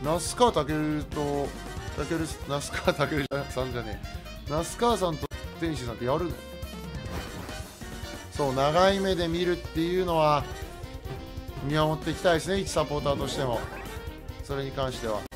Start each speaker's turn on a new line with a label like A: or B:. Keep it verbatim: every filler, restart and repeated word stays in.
A: 那須川健と健那須川健さんじゃねえ那須川さんと天使さんってやるの？そう、長い目で見るっていうのは見守っていきたいですね、一サポーターとしても。それに関しては